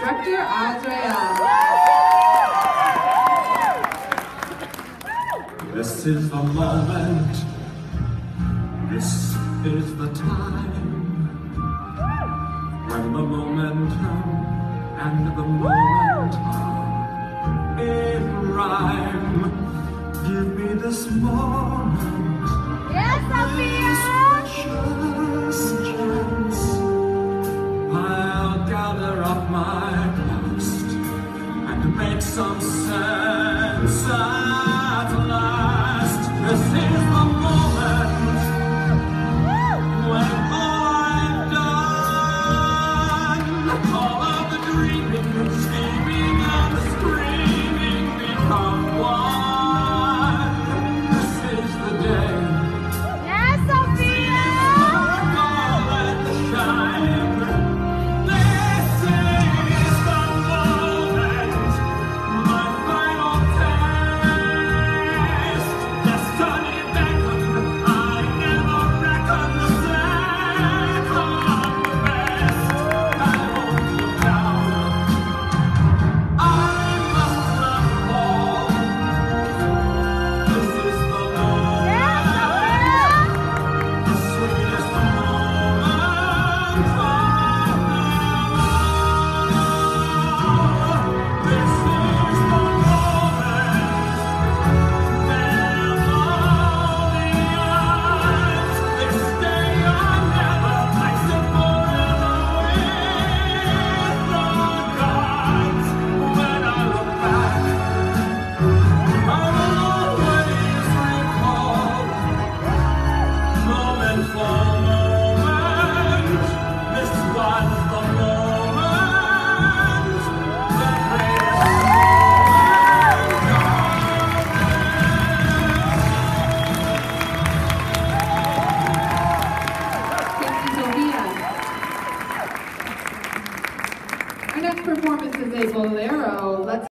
instructor, Azrael. This is the moment, this is the time, when the momentum and the moment are in rhyme. Give me this moment, Yes, this precious chance. I'll gather up my past and make some sense at last. This is the moment when all I've done, all of the dreaming, scheming and the screaming become one. This is the day. Yes, Sophia! Let the shine. This is the moment, my final test. Destiny beckoned, I never reckoned the second best. I won't look down, I must not fall. This is the moment, Yes, the sweetest moment of them all. This is the moment, never the odds. This day I never place it forever with the gods. When I look back, I'll always recall moment for moment. This was the moment, the greatest Thank you, Sophia. Our next performance is a bolero. Let's